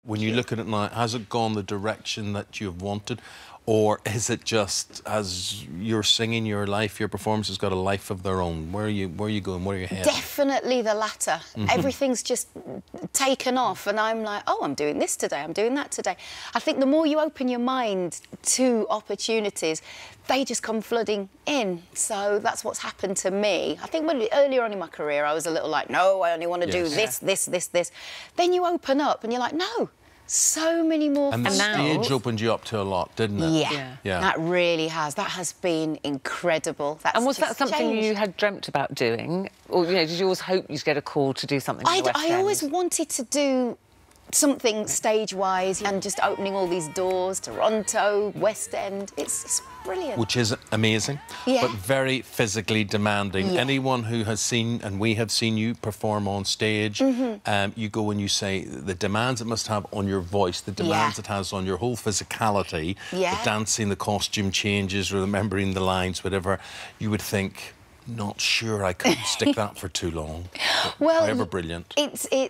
When you look at it now, has it gone the direction that you've wanted? Or is it just, as you're singing, your life, your performance has got a life of their own? Where are you going? Where are you heading? Definitely the latter. Everything's just taken off, and I'm like, oh, I'm doing this today, I'm doing that today. I think the more you open your mind to opportunities, they just come flooding in. So that's what's happened to me. I think earlier on in my career, I was a little like, no, I only want to do this, this. Then you open up and you're like, no. So many more. And the stage opened you up to a lot, didn't it? Yeah. That really has. That has been incredible. And was that something you had dreamt about doing? Or, you know, did you always hope you'd get a call to do something in the West End? I always wanted to do something stage-wise and just opening all these doors, Toronto, West End. It's brilliant. Which is amazing, but very physically demanding. Anyone who has seen, and we have seen you perform on stage, you go and you say the demands it must have on your voice, the demands it has on your whole physicality, the dancing, the costume changes, remembering the lines, whatever, you would think, not sure I could stick that for too long. Well, however brilliant. It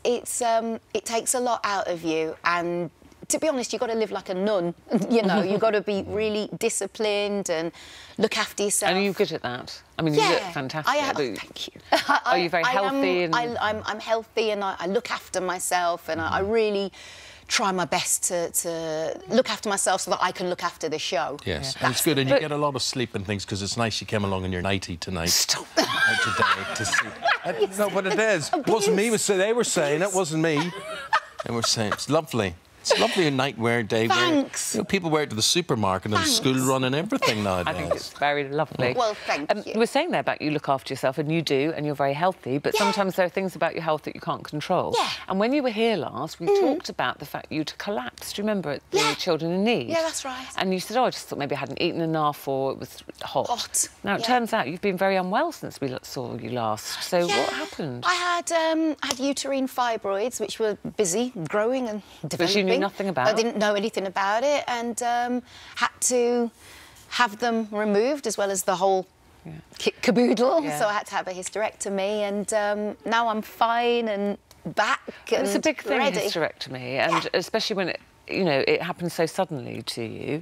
takes a lot out of you, and to be honest, you've got to live like a nun. You know, you've got to be really disciplined and look after yourself. And are you good at that? I mean, you look fantastic. Thank you. Are you very healthy? I'm healthy, and I look after myself, and I really try my best to look after myself so that I can look after the show. Yes, and it's good, and you get a lot of sleep and things, because it's nice you came along in your nightie tonight. Stop. Today to see. No, but it is. It wasn't me. They were saying it wasn't me. They were saying it's lovely. It's lovely a nightwear day. Thanks. You know, people wear it to the supermarket and the school run and everything nowadays. I think it's very lovely. Well, thank you. You were saying there about you look after yourself, and you do, and you're very healthy, but sometimes there are things about your health that you can't control. And when you were here last, we talked about the fact you'd collapsed, do you remember, at the Children in Need? Yeah, that's right. And you said, oh, I just thought maybe I hadn't eaten enough, or it was hot. Now, it turns out you've been very unwell since we saw you last. So what happened? I had uterine fibroids, which were busy growing and developing. Which you knew nothing about? I didn't know anything about it, and had to have them removed, as well as the whole kit caboodle. So I had to have a hysterectomy, and now I'm fine and back and it's a big thing, ready. Hysterectomy, and especially when it happens so suddenly to you.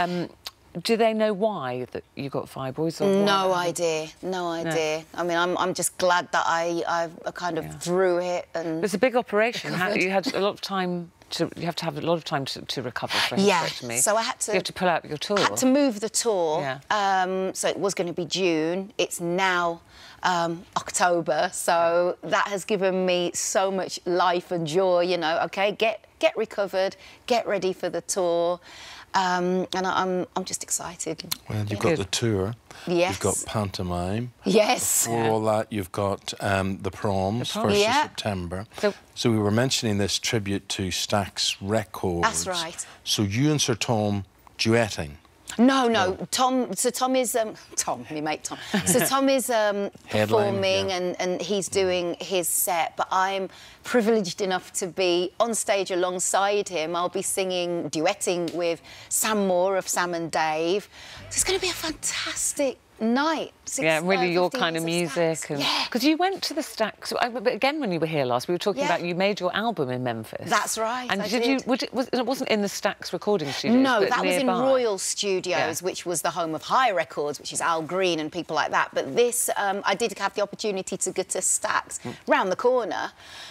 Do they know why that you got fibroids? Or no idea. No idea. I mean, I'm just glad that I kind of through it. And it's a big operation. You had a lot of time. You have to have a lot of time to recover from hysterectomy. So I had to... You have to pull out your tour. I had to move the tour. So it was going to be June. It's now October. So that has given me so much life and joy, you know. OK, get recovered, get ready for the tour. And I'm just excited. Well, you've got the tour. Yes. You've got pantomime. Yes. For all that, you've got the proms, 1st of September. So we were mentioning this tribute to Stax Records. That's right. So you and Sir Tom duetting. No. Tom is... Tom, my mate Tom. So Tom is performing and he's doing his set, but I'm privileged enough to be on stage alongside him. I'll be singing, duetting with Sam Moore of Sam and Dave. So it's going to be a fantastic night. Really your kind of music. Because you went to the Stax... But again, when you were here last, we were talking about you made your album in Memphis. That's right, And it wasn't in the Stax recording studios, No, but that was in nearby. Royal Studios, which was the home of High Records, which is Al Green and people like that. But this, I did have the opportunity to go to Stax round the corner.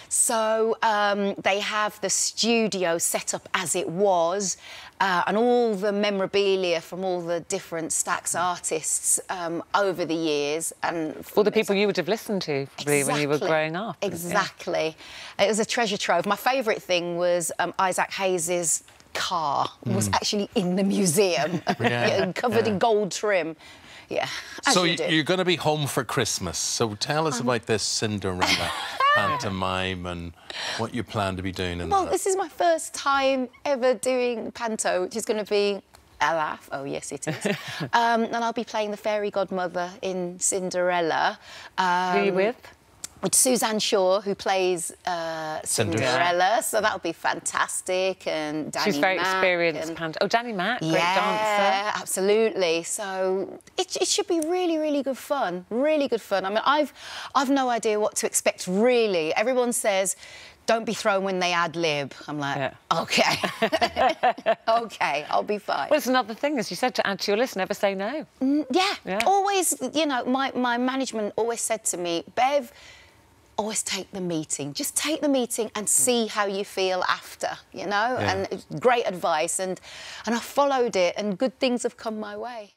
So they have the studio set up as it was, and all the memorabilia from all the different Stax artists over the years. And all the people you would have listened to probably when you were growing up. Exactly. It was a treasure trove. My favourite thing was Isaac Hayes's car was actually in the museum, covered in gold trim. So you're going to be home for Christmas. So tell us about this Cinderella pantomime and what you plan to be doing in that. This is my first time ever doing panto, which is going to be a laugh. Oh, yes, it is. And I'll be playing the fairy godmother in Cinderella. Who are you with? With Suzanne Shaw, who plays Cinderella, so that'll be fantastic. And Danny She's very Mac experienced. Oh, Danny Mac, great dancer. Yeah, absolutely. So it should be really, really good fun. Really good fun. I mean, I've no idea what to expect, really. Everyone says, don't be thrown when they ad-lib. I'm like, OK. OK, I'll be fine. Well, it's another thing, as you said, to add to your list, never say no. Yeah. Always, you know, my management always said to me, Bev, always take the meeting. Just take the meeting and see how you feel after, you know? And great advice. And I followed it, and good things have come my way.